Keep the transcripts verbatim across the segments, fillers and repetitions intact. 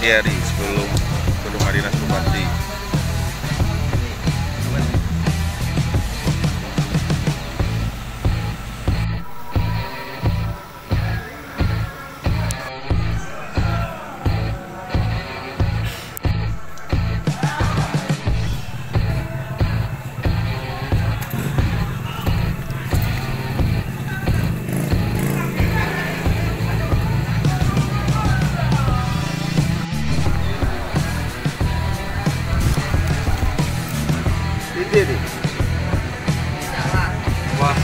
pagi hari sebelum sebelum hari dinas bupati. Jadi Wah.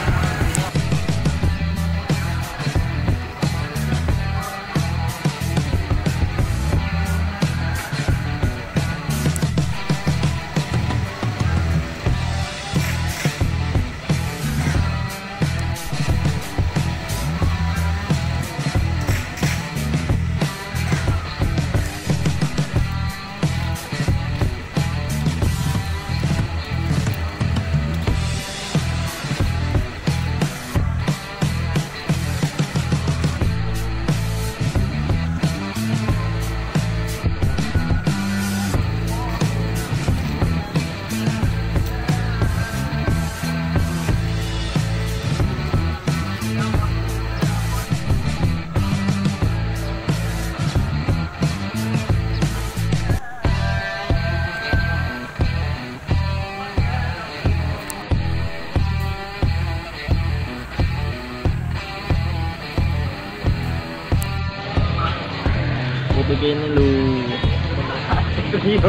begini lu. Iya.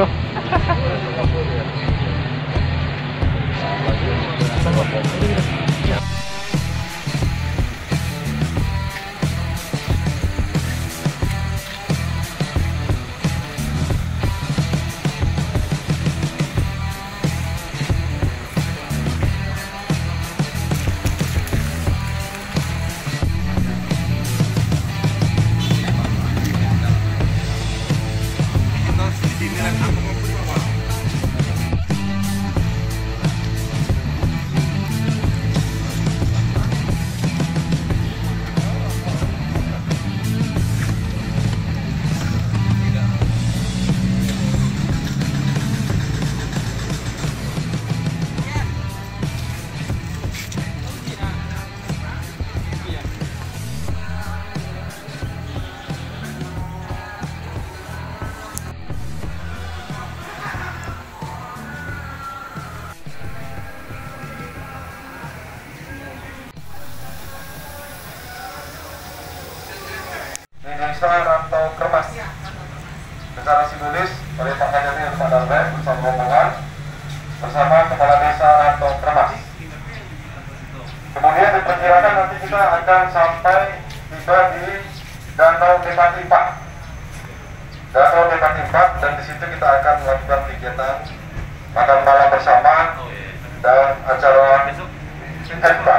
Desa Rantau Kremas secara simbolis oleh Pak Kajati dan Pak Darbe bersama rombongan bersama Kepala Desa Rantau Kremas. Kemudian diperkirakan nanti kita akan sampai tiba di Danau Depatimpak, Danau Depatimpak, dan di situ kita akan melakukan kegiatan makan malam bersama dan acara Hekpa.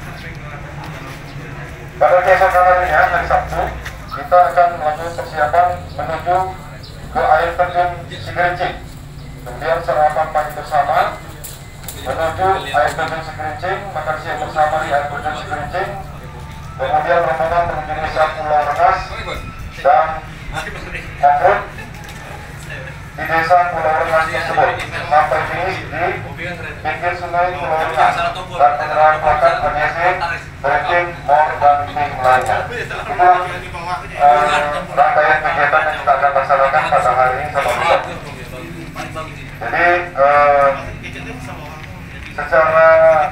Pada keesokan harinya, hari Sabtu, kita akan melakukan persiapan menuju ke air terjun Sigerincing. Kemudian sarapan pagi bersama menuju air terjun Sigerincing, makan siang bersama di air terjun Sigerincing. Kemudian rombongan menuju desa Pulau Rengas dan off-road di desa Pulau Rengas tersebut sampai finish di pinggir sungai Pulau Rengas dan penyerahan plakat A G C, breaking, mor, dan tim lainnya. Itulah uh, rangkaian kegiatan yang kita akan laksanakan pada hari ini sama besok. Jadi uh, secara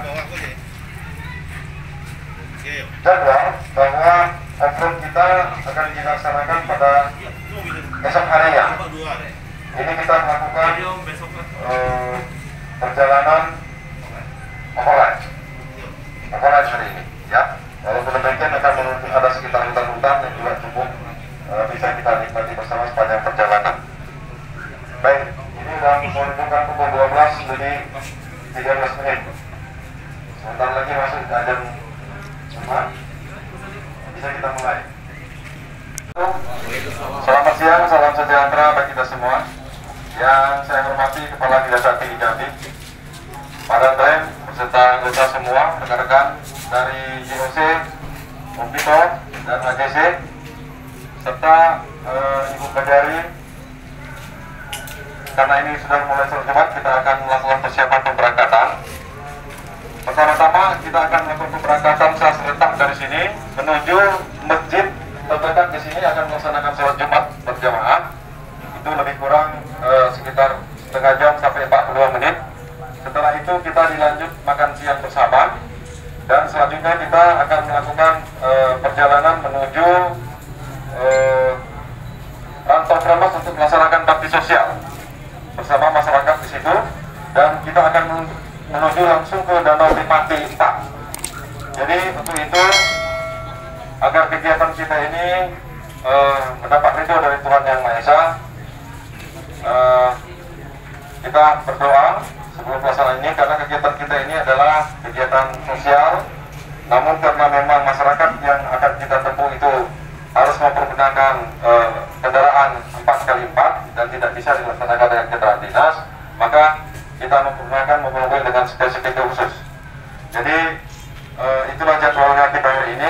jadwal bahwa off-road kita akan dilaksanakan pada esok harinya. Ini kita melakukan uh, perjalanan overland, overland hari ini, ya. Walaupun demikian akan menuju ada sekitar hutan-hutan yang juga cukup uh, bisa kita nikmati bersama sepanjang perjalanan. Baik, ini sudah menunjukkan pukul dua belas lebih tiga belas menit. Sebentar lagi masuk ke ajan Jumat, bisa kita mulai. Selamat siang, salam sejahtera bagi kita semua. Yang saya hormati Kepala Dinas Tinggi Jambi, para tren beserta anggota semua, rekan-rekan dari J O C, Kompito, dan A G C. serta uh, Ibu Kajari. Karena ini sudah mulai sholat Jumat, kita akan melakukan persiapan pemberangkatan. Pertama-tama kita akan melakukan pemberangkatan secara serentak dari sini menuju masjid terdekat di sini, akan melaksanakan sholat Jumat berjamaah. Itu lebih kurang uh, sekitar setengah jam sampai empat puluh menit. Setelah itu kita dilanjut makan siang bersama, dan selanjutnya kita akan melakukan uh, perjalanan menuju uh, Rantau Kremas untuk melaksanakan bakti sosial bersama masyarakat di situ, dan kita akan menuju langsung ke Danau Tripati empat. Jadi untuk itu, agar kegiatan kita ini uh, mendapat ridho dari Tuhan Yang Maha Esa, uh, kita berdoa sebelum pelaksanaan ini, karena kegiatan kita ini adalah kegiatan sosial. Namun karena memang masyarakat yang akan kita tempuh itu harus mempergunakan uh, kendaraan empat kali empat dan tidak bisa dilaksanakan dengan kendaraan dinas, maka kita mempergunakan mobil-mobil dengan spesifik khusus. Jadi uh, itulah jadwalnya kita hari ini.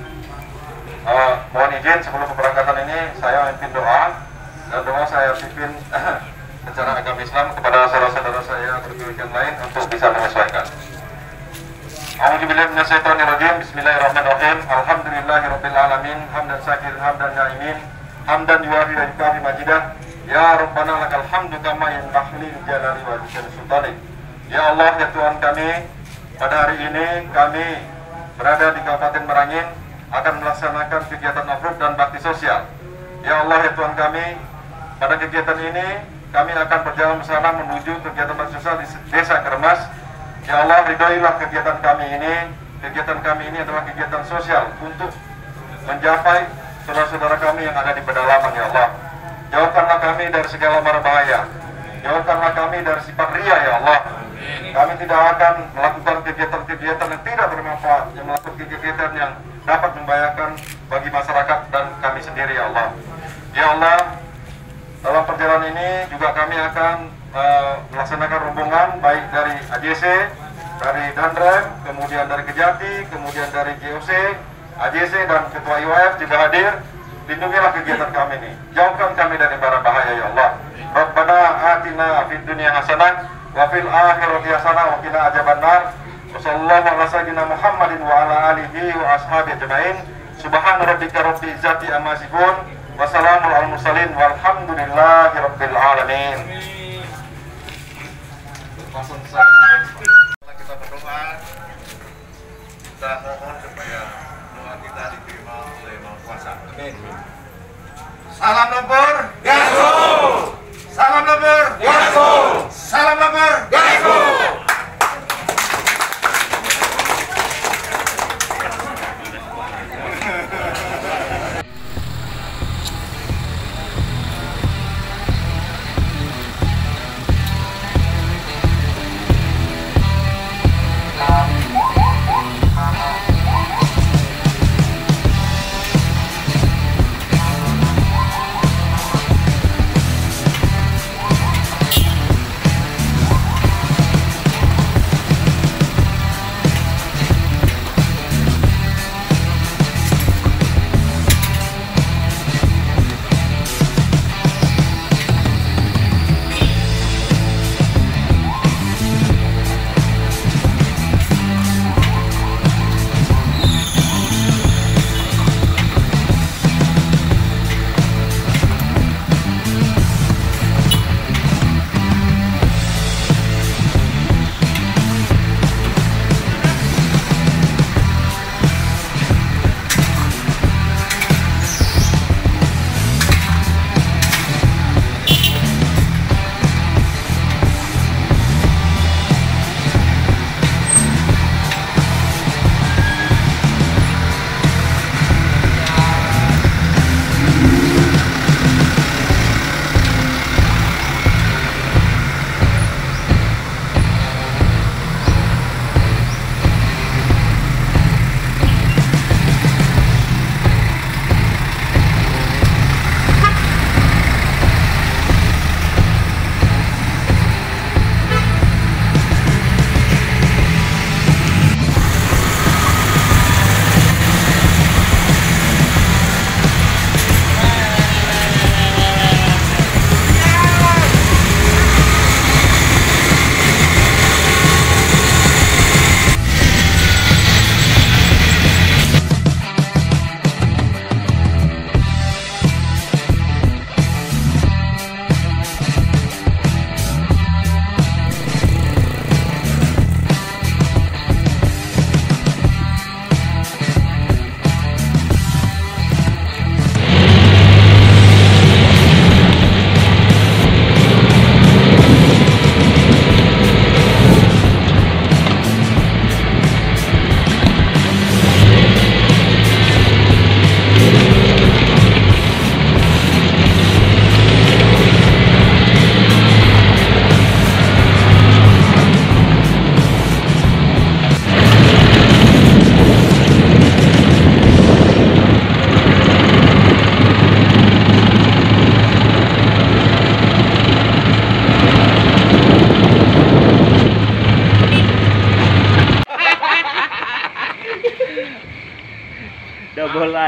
Uh, mohon izin sebelum keberangkatan ini saya memimpin doa, dan doa saya pimpin secara agama Islam kepada saudara-saudara saya berkeyakinan lain untuk bisa menyesuaikan. A'udzubillahi minasyaitonirrajim. Bismillahirrahmanirrahim. Alhamdulillahirabbil alamin, hamdan syakir hamdan na'imin, hamdan yuwafi wa yukafi majidah. Ya Rabbana lakal hamdu kama yanbaghi li jalali wajhika sultanik. Ya Allah, ya Tuhan kami, pada hari ini kami berada di Kabupaten Merangin akan melaksanakan kegiatan afrod dan bakti sosial. Ya Allah, ya Tuhan kami, pada kegiatan ini kami akan berjalan bersama menuju kegiatan bakti sosial di Desa Kremas. Ya Allah, ridhoilah kegiatan kami ini. Kegiatan kami ini adalah kegiatan sosial untuk mencapai saudara-saudara kami yang ada di pedalaman. Ya Allah, jauhkanlah kami dari segala mara bahaya. Jauhkanlah kami dari sifat ria. Ya Allah, kami tidak akan melakukan kegiatan-kegiatan yang tidak bermanfaat, yang melakukan kegiatan yang dapat membahayakan bagi masyarakat dan kami sendiri. Ya Allah, ya Allah, dalam perjalanan ini juga kami akan uh, melaksanakan rombongan baik dari A J C, dari Dandrem, kemudian dari Kejati, kemudian dari J O C, A J C dan Ketua I W F juga hadir. Lindungilah kegiatan kami ini, jauhkan kami dari bara bahaya. Ya Allah, Rabbana atina fid dunya hasanah wa fil akhirati hasanah wa qina adzabannar. Wassallallahu ala sayyidina Muhammadin wa ala alihi wa ashabihi ajmain. Subhana rabbika rabbil izzati amma yasifun. Wassalamu ala mursalin walhamdulillahi rabbil alamin. Kita berdoa, kita mohon supaya doa kita diterima oleh Maha Kuasa. Amin. Salam lumpur, gaso. Salam lumpur, gaso. Salam lumpur, gaso.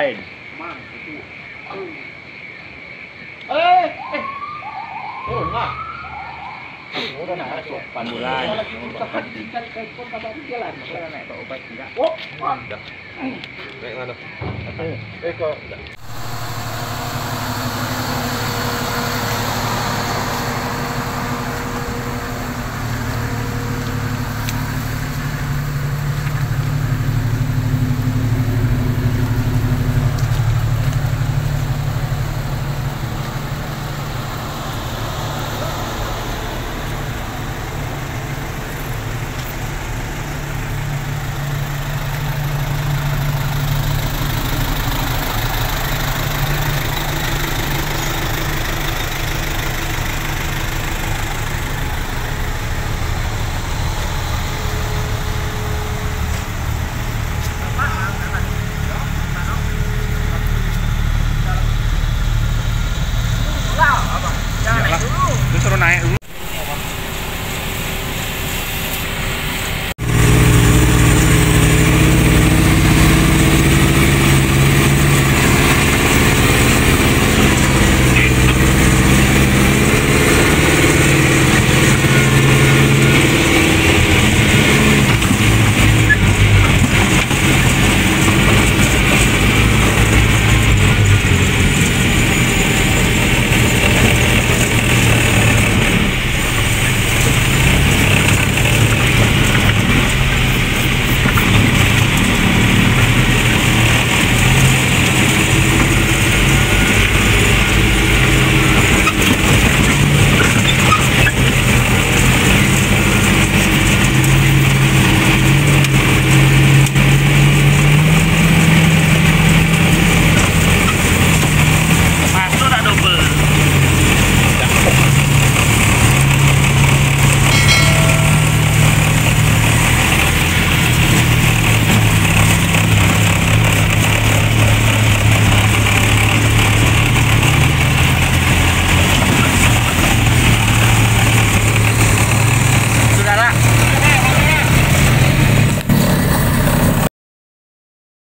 Slide. Eh, eh. Oh, nah. Udah nah, pandulan. Kan telepon kabar jalan. Naik obat enggak? Oh, Naik mana? eh kok